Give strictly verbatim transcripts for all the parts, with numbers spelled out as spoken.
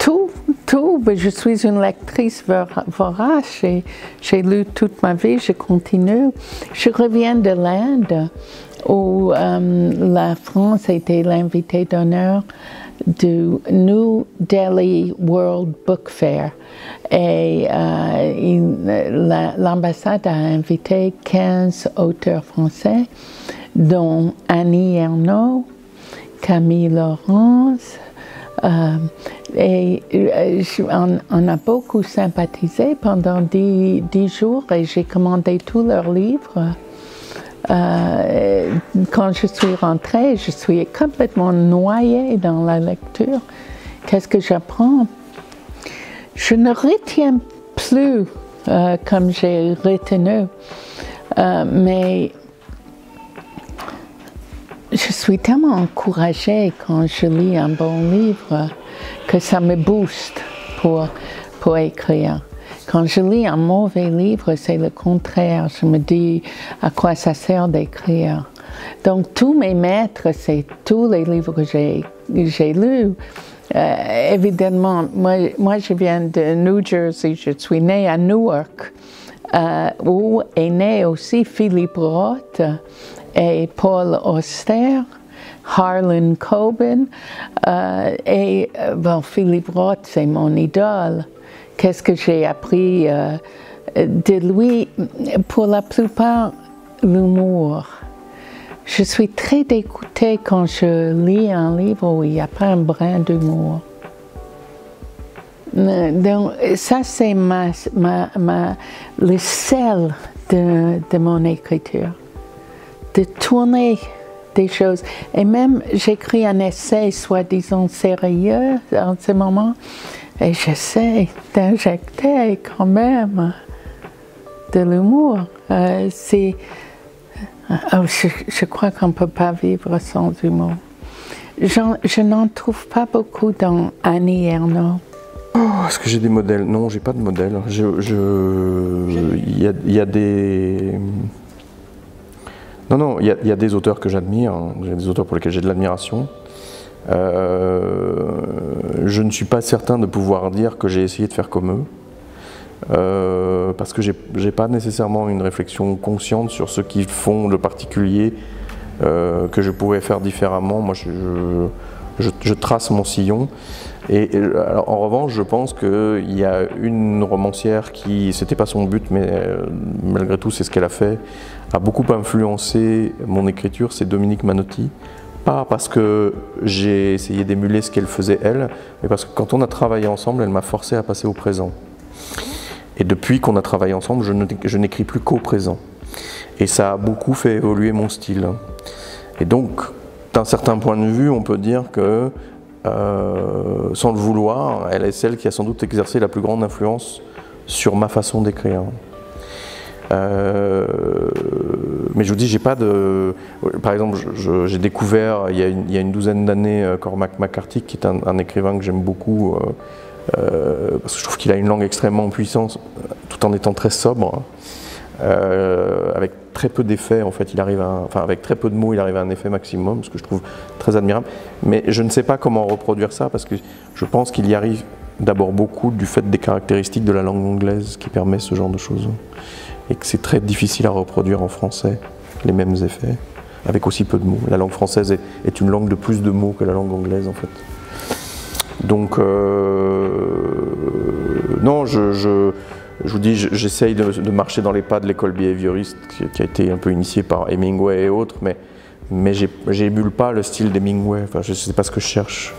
tout, tout. Je suis une lectrice vorace. J'ai lu toute ma vie, je continue. Je reviens de l'Inde, où euh, la France était l'invité d'honneur du New Delhi World Book Fair. Et euh, l'ambassade a invité quinze auteurs français, dont Annie Ernaux, Camille Laurence, euh, et euh, on, on a beaucoup sympathisé pendant dix, dix jours et j'ai commandé tous leurs livres. Euh, quand je suis rentrée, je suis complètement noyée dans la lecture. Qu'est-ce que j'apprends? Je ne retiens plus euh, comme j'ai retenu, euh, mais je suis tellement encouragée quand je lis un bon livre que ça me booste pour, pour écrire. Quand je lis un mauvais livre, c'est le contraire. Je me dis à quoi ça sert d'écrire. Donc tous mes maîtres, c'est tous les livres que j'ai lus. Euh, évidemment, moi, moi je viens de New Jersey, je suis née à Newark, euh, où est né aussi Philippe Roth et Paul Auster, Harlan Coben, euh, et bon, Philippe Roth, c'est mon idole. Qu'est-ce que j'ai appris euh, de lui? Pour la plupart, l'humour. Je suis très dégoûtée quand je lis un livre où il n'y a pas un brin d'humour. Donc, ça, c'est ma, ma, ma, le sel de, de mon écriture. De tourner des choses. Et même, j'écris un essai soi-disant sérieux en ce moment, et j'essaie d'injecter quand même de l'humour. Euh, c'est... Oh, je, je crois qu'on ne peut pas vivre sans humour. Je n'en trouve pas beaucoup dans Annie Ernaux. Oh, est-ce que j'ai des modèles? Non, j'ai pas de modèle. Je, je, il y a, il y a des... Non, non, il y a, il y a des auteurs que j'admire, hein. Il y a des auteurs pour lesquels j'ai de l'admiration. Euh, je ne suis pas certain de pouvoir dire que j'ai essayé de faire comme eux. Euh, parce que j'ai j'ai pas nécessairement une réflexion consciente sur ce qu'ils font de particulier euh, que je pourrais faire différemment. Moi, je, je, je trace mon sillon. Et, et alors, en revanche, je pense qu'il y a une romancière qui, c'était pas son but, mais euh, malgré tout, c'est ce qu'elle a fait, a beaucoup influencé mon écriture, c'est Dominique Manotti. Pas parce que j'ai essayé d'émuler ce qu'elle faisait elle, mais parce que quand on a travaillé ensemble, elle m'a forcé à passer au présent. Et depuis qu'on a travaillé ensemble, je n'écris plus qu'au présent. Et ça a beaucoup fait évoluer mon style. Et donc, d'un certain point de vue, on peut dire que, euh, sans le vouloir, elle est celle qui a sans doute exercé la plus grande influence sur ma façon d'écrire. Euh, mais je vous dis, j'ai pas de... Par exemple, j'ai découvert il y, a une, il y a une douzaine d'années Cormac McCarthy, qui est un, un écrivain que j'aime beaucoup, euh, Euh, parce que je trouve qu'il a une langue extrêmement puissante, tout en étant très sobre, euh, avec très peu d'effets. En fait, il arrive à, enfin, avec très peu de mots, il arrive à un effet maximum, ce que je trouve très admirable. Mais je ne sais pas comment reproduire ça, parce que je pense qu'il y arrive d'abord beaucoup du fait des caractéristiques de la langue anglaise qui permet ce genre de choses, et que c'est très difficile à reproduire en français, les mêmes effets, avec aussi peu de mots. La langue française est, est une langue de plus de mots que la langue anglaise, en fait. Donc, euh, non, je, je, je vous dis, j'essaye de, de marcher dans les pas de l'école behavioriste qui, qui a été un peu initiée par Hemingway et autres, mais, mais j'émule pas le style d'Hemingway, enfin, je ne sais pas ce que je cherche.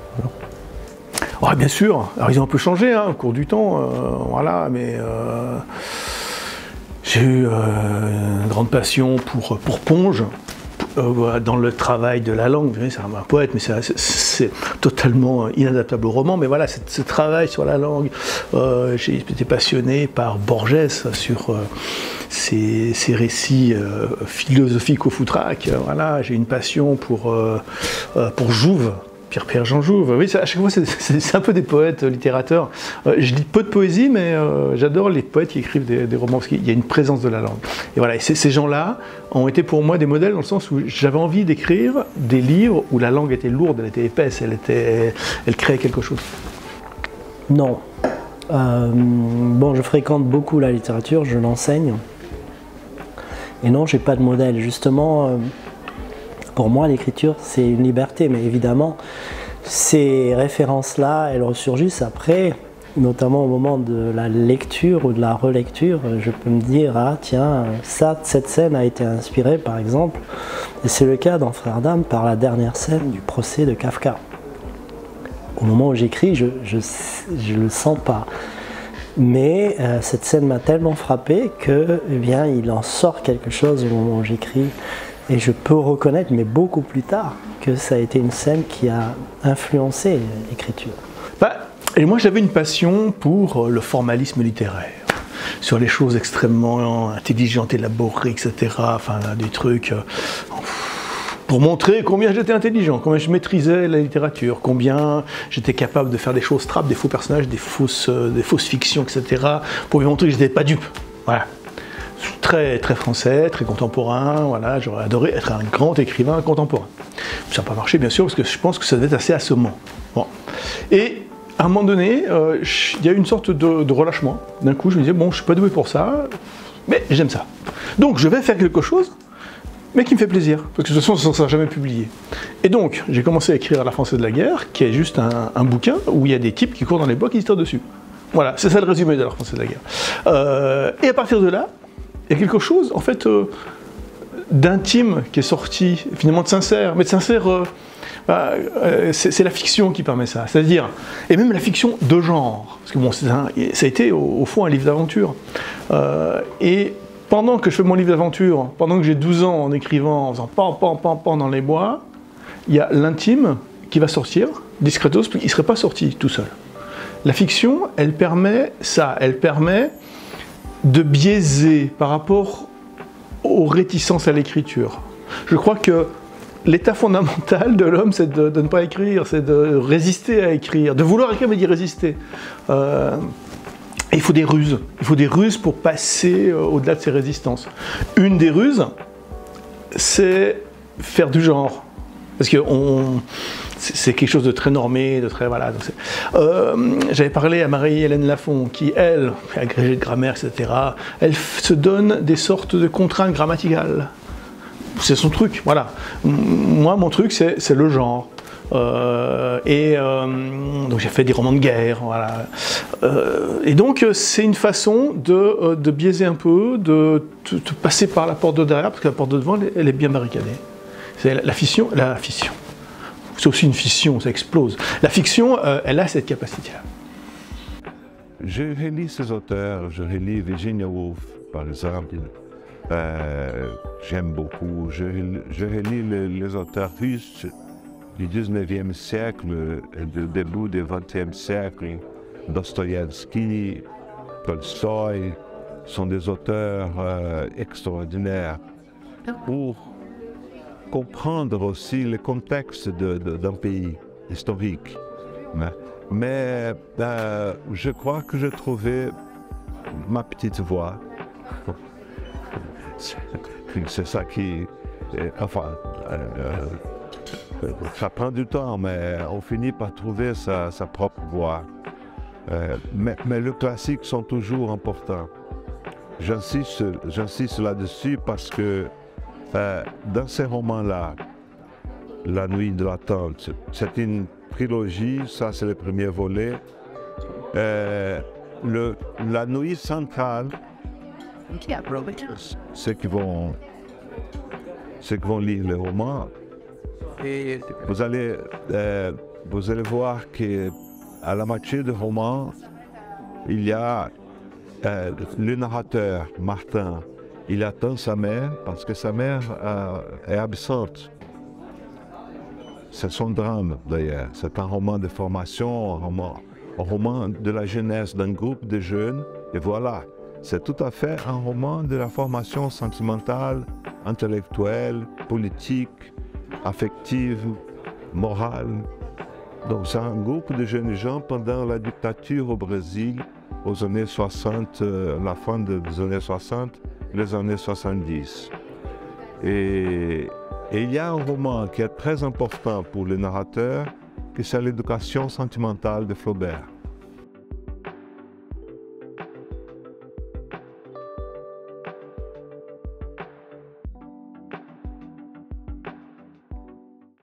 Voilà. Oh, bien sûr, alors ils ont un peu changé hein, au cours du temps, euh, voilà, mais euh, j'ai eu euh, une grande passion pour, pour Ponge. Euh, dans le travail de la langue, c'est un, un poète, mais c'est totalement inadaptable au roman, mais voilà, ce travail sur la langue, euh, j'ai été passionné par Borges, sur euh, ses, ses récits euh, philosophiques au foutraque, voilà, j'ai une passion pour, euh, pour Jouve, Pierre Jean Jouve, oui, à chaque fois c'est un peu des poètes littérateurs. Euh, je lis peu de poésie, mais euh, j'adore les poètes qui écrivent des, des romans, parce qu'il y a une présence de la langue. Et voilà, et ces gens-là ont été pour moi des modèles dans le sens où j'avais envie d'écrire des livres où la langue était lourde, elle était épaisse, elle, était, elle créait quelque chose. Non. Euh, bon, je fréquente beaucoup la littérature, je l'enseigne. Et non, j'ai pas de modèle. Justement, euh, pour moi, l'écriture, c'est une liberté. Mais évidemment, ces références-là, elles ressurgissent après, notamment au moment de la lecture ou de la relecture. Je peux me dire, ah tiens, ça, cette scène a été inspirée, par exemple, et c'est le cas dans Frères d'âme, par la dernière scène du procès de Kafka. Au moment où j'écris, je ne le sens pas. Mais euh, cette scène m'a tellement frappé que, eh bien, il en sort quelque chose au moment où j'écris. Et je peux reconnaître, mais beaucoup plus tard, que ça a été une scène qui a influencé l'écriture. Bah, et moi, j'avais une passion pour le formalisme littéraire, sur les choses extrêmement intelligentes, élaborées, et cetera. Enfin, là, des trucs... Euh, pour montrer combien j'étais intelligent, combien je maîtrisais la littérature, combien j'étais capable de faire des choses trappes, des faux personnages, des fausses, euh, des fausses fictions, et cetera, pour lui montrer que je n'étais pas dupe. Voilà. Très, très français, très contemporain, voilà, j'aurais adoré être un grand écrivain contemporain. Ça n'a pas marché, bien sûr, parce que je pense que ça devait être assez assommant. Bon. Et à un moment donné, euh, il y a eu une sorte de, de relâchement. D'un coup, je me disais, bon, je ne suis pas doué pour ça, mais j'aime ça. Donc, je vais faire quelque chose, mais qui me fait plaisir, parce que de toute façon, ça ne sera jamais publié. Et donc, j'ai commencé à écrire La Française de la guerre, qui est juste un, un bouquin où il y a des types qui courent dans les bois qui se tirent dessus. Voilà, c'est ça le résumé de La Française de la guerre. Euh, et à partir de là, il y a quelque chose, en fait, euh, d'intime qui est sorti, finalement de sincère, mais de sincère, euh, bah, euh, c'est la fiction qui permet ça, c'est-à-dire, et même la fiction de genre, parce que bon, un, ça a été au, au fond un livre d'aventure. Euh, et pendant que je fais mon livre d'aventure, pendant que j'ai douze ans en écrivant, en faisant pan, pan, pan, pan dans les bois, il y a l'intime qui va sortir, discretos, parce qu'il ne serait pas sorti tout seul. La fiction, elle permet ça, elle permet de biaiser par rapport aux réticences à l'écriture. Je crois que l'état fondamental de l'homme, c'est de, de ne pas écrire, c'est de résister à écrire, de vouloir écrire mais d'y résister. Euh, Et il faut des ruses, il faut des ruses pour passer euh, au-delà de ces résistances. Une des ruses, c'est faire du genre. Parce que c'est quelque chose de très normé, de très... Voilà. Euh, J'avais parlé à Marie-Hélène Lafont, qui, elle, est agrégée de grammaire, et cetera, elle se donne des sortes de contraintes grammaticales. C'est son truc, voilà. Moi, mon truc, c'est le genre. Euh, et euh, donc j'ai fait des romans de guerre, voilà. Euh, et donc c'est une façon de, de biaiser un peu, de, de, de passer par la porte de derrière, parce que la porte de devant, elle, elle est bien barricadée. C'est la, la fiction, la fiction. C'est aussi une fission, ça explose. La fiction, euh, elle a cette capacité-là. Je relis ces auteurs, je relis Virginia Woolf, par exemple. Euh, J'aime beaucoup. Je, je relis les, les auteurs russes du dix-neuvième siècle et du début du vingtième siècle. Dostoïevski, Tolstoï sont des auteurs euh, extraordinaires pour comprendre aussi le contexte d'un de, de, pays historique. Mais, mais euh, je crois que j'ai trouvé ma petite voix. C'est ça qui... Enfin... Euh, ça prend du temps, mais on finit par trouver sa, sa propre voix. Euh, mais, mais les classiques sont toujours importants. J'insiste, j'insiste là-dessus parce que euh, dans ces romans-là, La Nuit de l'attente, c'est une trilogie, ça c'est le premier volet. Euh, le, la nuit centrale, ceux qui vont, ceux qui vont lire le roman, Vous allez, euh, vous allez voir qu'à la moitié du roman, il y a euh, le narrateur, Martin. Il attend sa mère parce que sa mère euh, est absente. C'est son drame d'ailleurs. C'est un roman de formation, un roman, un roman de la jeunesse d'un groupe de jeunes. Et voilà, c'est tout à fait un roman de la formation sentimentale, intellectuelle, politique, affective, morale. Donc c'est un groupe de jeunes gens pendant la dictature au Brésil, aux années soixante, euh, la fin des années soixante, les années soixante-dix. Et, et il y a un roman qui est très important pour le narrateur, qui c'est l'éducation sentimentale de Flaubert.